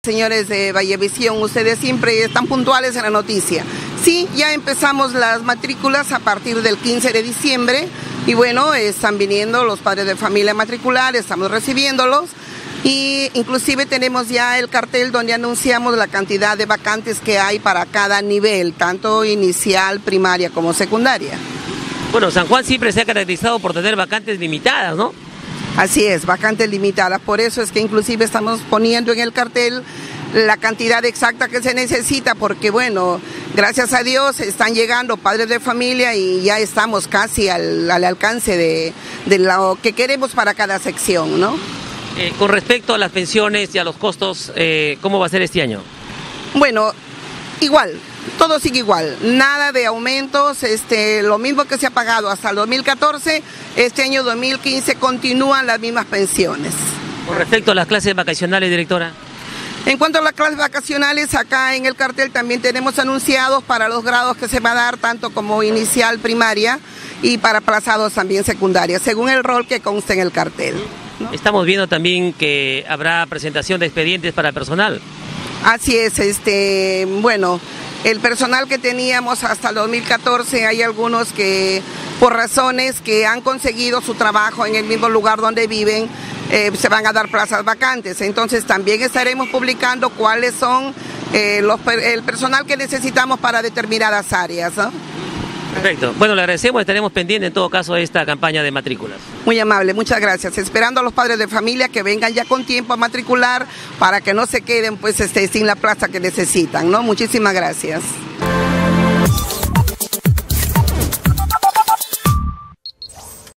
Señores de Vallevisión, ustedes siempre están puntuales en la noticia. Sí, ya empezamos las matrículas a partir del 15 de diciembre y bueno, están viniendo los padres de familia a matricular, estamos recibiéndolos y inclusive tenemos ya el cartel donde anunciamos la cantidad de vacantes que hay para cada nivel, tanto inicial, primaria como secundaria. Bueno, San Juan siempre se ha caracterizado por tener vacantes limitadas, ¿no? Así es, vacantes limitadas, por eso es que inclusive estamos poniendo en el cartel la cantidad exacta que se necesita, porque bueno, gracias a Dios están llegando padres de familia y ya estamos casi al alcance de lo que queremos para cada sección, ¿no? Con respecto a las pensiones y a los costos, ¿cómo va a ser este año? Bueno, igual. Todo sigue igual, nada de aumentos, lo mismo que se ha pagado hasta el 2014, este año 2015 continúan las mismas pensiones. Con respecto a las clases vacacionales, directora. En cuanto a las clases vacacionales, acá en el cartel también tenemos anunciados para los grados que se va a dar, tanto como inicial, primaria, y para aplazados también secundaria, según el rol que consta en el cartel, ¿no? Estamos viendo también que habrá presentación de expedientes para personal. Así es, bueno, el personal que teníamos hasta el 2014, hay algunos que por razones que han conseguido su trabajo en el mismo lugar donde viven, se van a dar plazas vacantes. Entonces también estaremos publicando cuáles son el personal que necesitamos para determinadas áreas, ¿no? Perfecto. Bueno, le agradecemos, estaremos pendientes en todo caso de esta campaña de matrículas. Muy amable, muchas gracias. Esperando a los padres de familia que vengan ya con tiempo a matricular para que no se queden pues sin la plaza que necesitan, ¿no? Muchísimas gracias.